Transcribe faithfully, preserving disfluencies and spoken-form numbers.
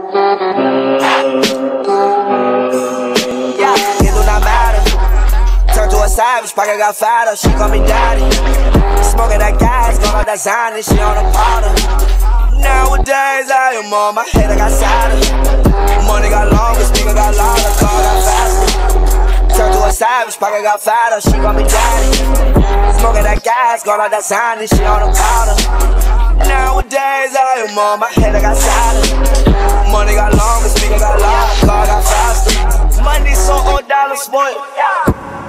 Yeah, it do not matter. Turn to a savage, pocket got fatter. She call me daddy. Smoking that gas, going on that Zany. She on a powder. Nowadays I am on my head, I got sadder. Money got longer, speaker got louder, car got faster. Turn to a savage, pocket got fatter. She call me daddy. Smoking that gas, going on that Zany. She on a powder. Nowadays I am on my head, I got sadder. Money got longer, speaker got louder, car got faster. Money so old, dollar spoiled.